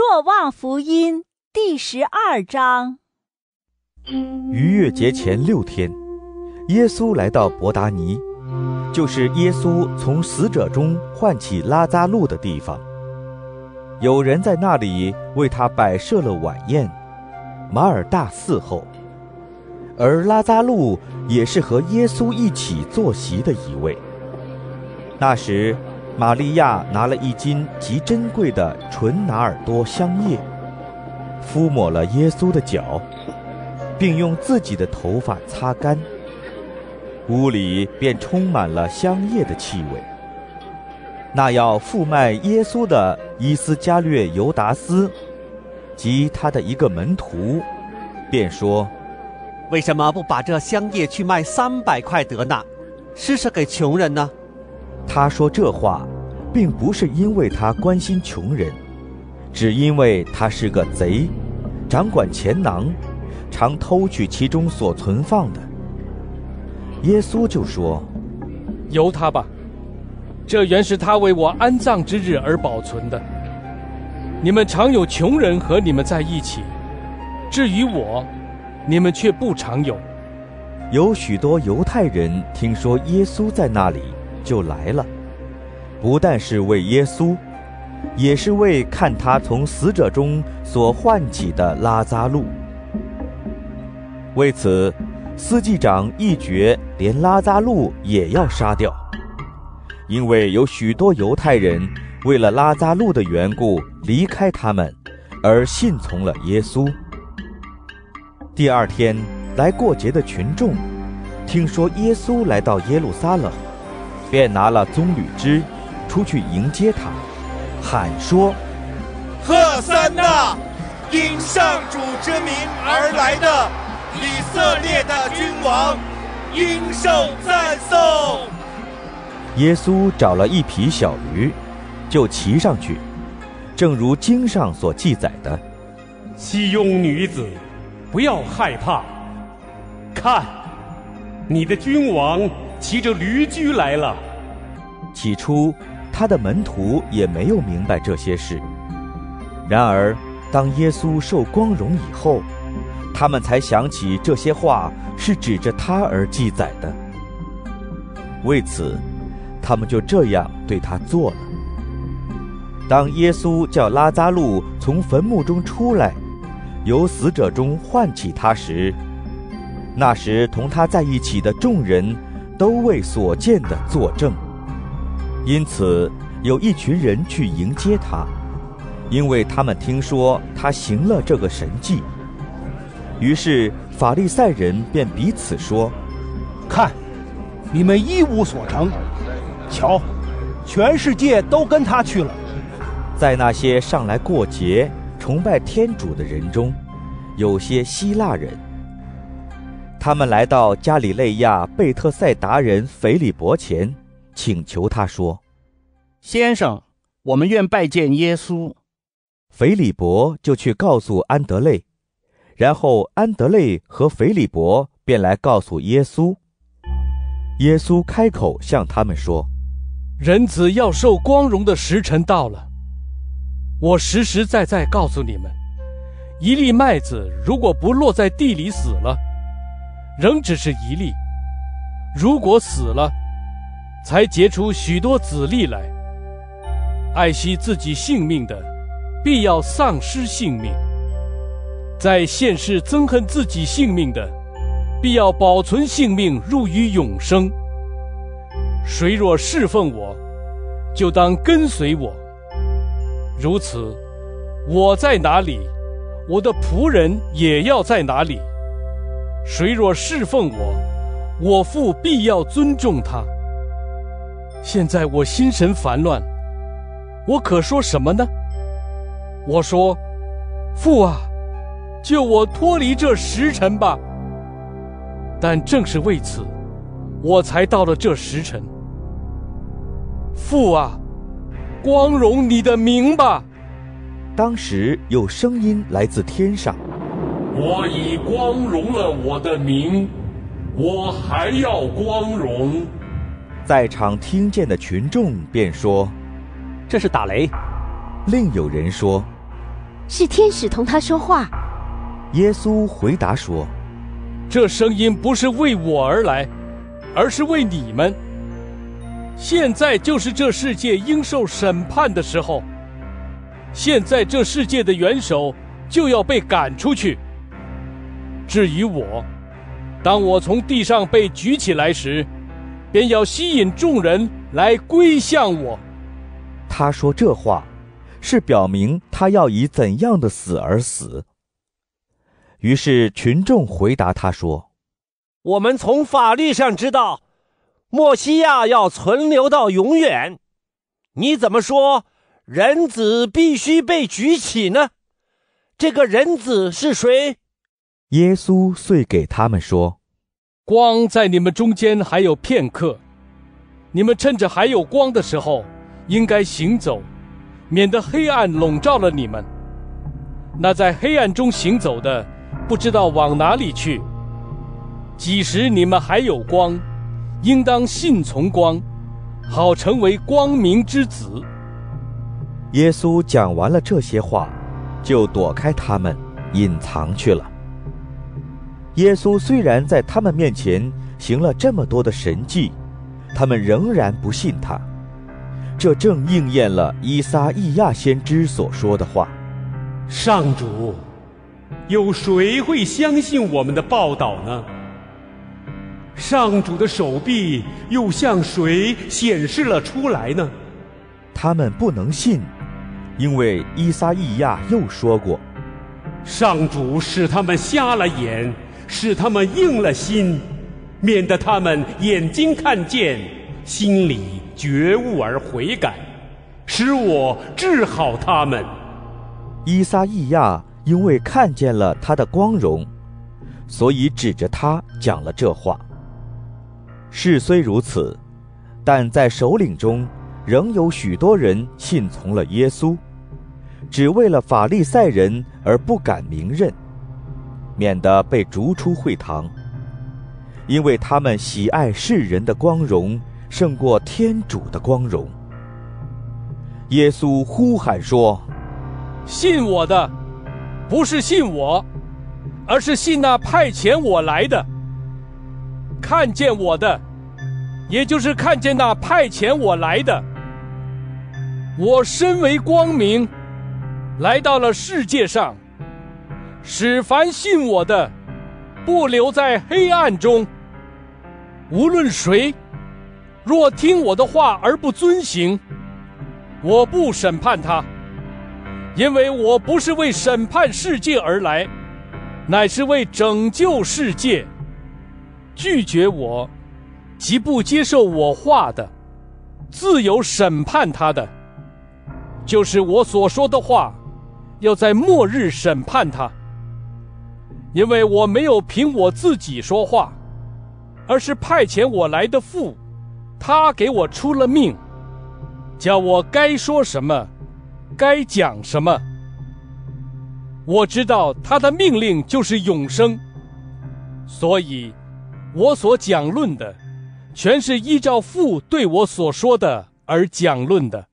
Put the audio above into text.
若望福音第12章。 逾越节前6天，耶稣来到伯达尼，就是耶稣从死者中唤起拉匝路的地方。有人在那里为他摆设了晚宴，马尔大伺候，而拉匝路也是和耶稣一起坐席的一位。那时玛利亚拿了1斤极珍贵的纯拿尔多香叶，敷抹了耶稣的脚，并用自己的头发擦干，屋里便充满了香叶的气味。那要负卖耶稣的伊斯加略犹达斯及他的一个门徒，便说： 为什么不把这香叶去卖300块德纳，施舍给穷人呢？ 他说这话并不是因为他关心穷人，只因为他是个贼，掌管钱囊，常偷取其中所存放的。耶稣就说： 由他吧，这原是他为我安葬之日而保存的。你们常有穷人和你们在一起，至于我，你们却不常有。 有许多犹太人听说耶稣在那里，就来了，不但是为耶稣，也是为看他从死者中所唤起的拉匝路。为此，司祭长议决连拉匝路也要杀掉，因为有许多犹太人为了拉匝路的缘故离开他们，而信从了耶稣。第2天，来过节的群众听说耶稣来到耶路撒冷，便拿了棕榈枝出去迎接他，喊说： 赫散那，因上主之名而来的以色列的君王，应受赞颂。 耶稣找了1匹小驴，就骑上去，正如经上所记载的： 西雍女子，不要害怕，看，你的君王骑着驴驹来了。 起初他的门徒也没有明白这些事，然而当耶稣受光荣以后，他们才想起这些话是指着他而记载的。为此，他们就这样对他做了。当耶稣叫拉匝路从坟墓中出来，由死者中唤起他时，那时同他在一起的众人都为所见的作证。因此有一群人去迎接他，因为他们听说他行了这个神迹。于是法利赛人便彼此说： 看，你们一无所成，瞧，全世界都跟他去了。 在那些上来过节崇拜天主的人中，有些希腊人，他们来到加里肋亚贝特赛达人腓利伯前，请求他说： 先生，我们愿拜见耶稣。 腓利伯就去告诉安德肋，然后安德肋和腓利伯便来告诉耶稣。耶稣开口向他们说： 人子要受光荣的时辰到了。我实实在在告诉你们，一粒麦子如果不落在地里死了，仍只是一粒；如果死了，才结出许多子粒来。爱惜自己性命的，必要丧失性命；在现世憎恨自己性命的，必要保存性命入于永生。谁若侍奉我，就当跟随我。如此，我在哪里，我的仆人也要在哪里。谁若侍奉我，我父必要尊重他。现在我心神烦乱，我可说什么呢？我说：父啊，救我脱离这时辰吧。但正是为此，我才到了这时辰。父啊，光荣你的名吧。 当时有声音来自天上： 我已光荣了我的名，我还要光荣。 在场听见的群众便说： 这是打雷。 另有人说： 是天使同他说话。 耶稣回答说： 这声音不是为我而来，而是为你们。现在就是这世界应受审判的时候。现在这世界的元首就要被赶出去。至于我，当我从地上被举起来时，便要吸引众人来归向我。 他说这话，是表明他要以怎样的死而死。于是群众回答他说： 我们从法律上知道，默西亚要存留到永远。你怎么说人子必须被举起呢？这个人子是谁？ 耶稣遂给他们说： 光在你们中间还有片刻，你们趁着还有光的时候，应该行走，免得黑暗笼罩了你们。那在黑暗中行走的，不知道往哪里去。几时你们还有光，应当信从光，好成为光明之子。 耶稣讲完了这些话，就躲开他们，隐藏去了。耶稣虽然在他们面前行了这么多的神迹，他们仍然不信他。这正应验了以撒意亚先知所说的话： 上主，有谁会相信我们的报道呢？上主的手臂又向谁显示了出来呢？ 他们不能信，因为以撒意亚又说过： 上主使他们瞎了眼，使他们硬了心，免得他们眼睛看见，心里觉悟而悔改，使我治好他们。 以撒意亚因为看见了他的光荣，所以指着他讲了这话。事虽如此，但在首领中仍有许多人信从了耶稣，只为了法利赛人而不敢明认，免得被逐出会堂，因为他们喜爱世人的光荣胜过天主的光荣。耶稣呼喊说： 信我的，不是信我，而是信那派遣我来的。看见我的，也就是看见那派遣我来的。我身为光明，来到了世界上，使凡信我的，不留在黑暗中。无论谁，若听我的话而不遵行，我不审判他，因为我不是为审判世界而来，乃是为拯救世界。拒绝我，即不接受我话的，自有审判他的，就是我所说的话，要在末日审判他。因为我没有凭我自己说话，而是派遣我来的父，他给我出了命，叫我该说什么，该讲什么。我知道他的命令就是永生，所以我所讲论的，全是依照父对我所说的而讲论的。